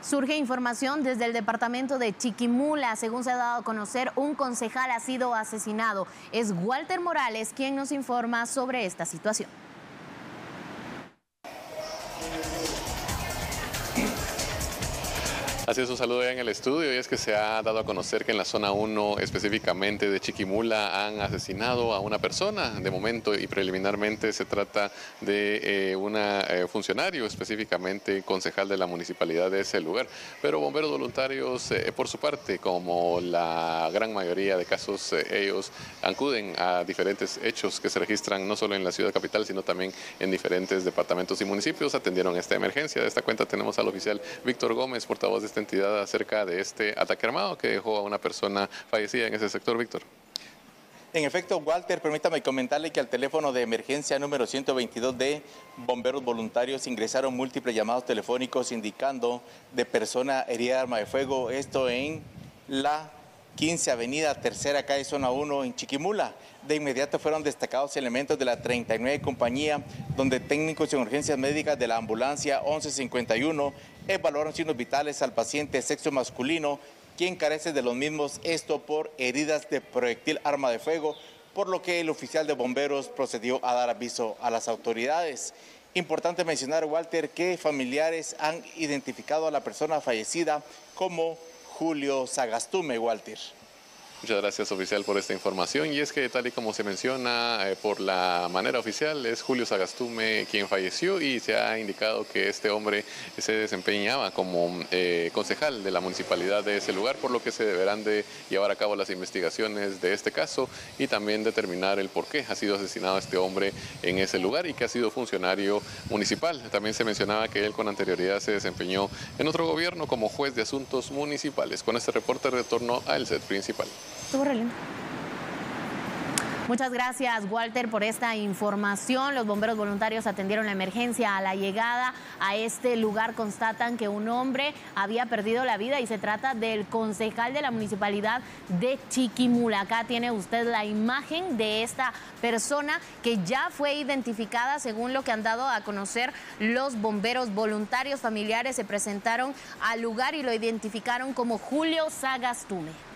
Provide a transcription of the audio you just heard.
Surge información desde el departamento de Chiquimula. Según se ha dado a conocer, un concejal ha sido asesinado. Es Walter Morales quien nos informa sobre esta situación. Así es, un saludo ya en el estudio, y es que se ha dado a conocer que en la zona 1 específicamente de Chiquimula han asesinado a una persona. De momento y preliminarmente se trata de una funcionario, específicamente concejal de la municipalidad de ese lugar. Pero bomberos voluntarios, por su parte, como la gran mayoría de casos, ellos acuden a diferentes hechos que se registran no solo en la ciudad capital, sino también en diferentes departamentos y municipios. Atendieron esta emergencia. De esta cuenta tenemos al oficial Víctor Gómez, portavoz de esta entidad, acerca de este ataque armado que dejó a una persona fallecida en ese sector. Víctor. En efecto, Walter, permítame comentarle que al teléfono de emergencia número 122 de bomberos voluntarios ingresaron múltiples llamados telefónicos indicando de persona herida de arma de fuego, esto en la 15 Avenida, tercera calle, zona 1 en Chiquimula. De inmediato fueron destacados elementos de la 39 compañía, donde técnicos en urgencias médicas de la ambulancia 1151 evaluaron signos vitales al paciente sexo masculino, quien carece de los mismos, esto por heridas de proyectil arma de fuego, por lo que el oficial de bomberos procedió a dar aviso a las autoridades. Importante mencionar, Walter, que familiares han identificado a la persona fallecida como Julio Sagastume. Walter. Muchas gracias, oficial, por esta información. Y es que, tal y como se menciona por la manera oficial, es Julio Sagastume quien falleció, y se ha indicado que este hombre se desempeñaba como concejal de la municipalidad de ese lugar, por lo que se deberán de llevar a cabo las investigaciones de este caso y también determinar el por qué ha sido asesinado este hombre en ese lugar y que ha sido funcionario municipal. También se mencionaba que él con anterioridad se desempeñó en otro gobierno como juez de asuntos municipales. Con este reporte retorno al set principal. Estuvo re lindo. Muchas gracias, Walter, por esta información. Los bomberos voluntarios atendieron la emergencia. A la llegada a este lugar constatan que un hombre había perdido la vida, y se trata del concejal de la municipalidad de Chiquimula. Acá tiene usted la imagen de esta persona que ya fue identificada, según lo que han dado a conocer los bomberos voluntarios. Familiares se presentaron al lugar y lo identificaron como Julio Sagastume.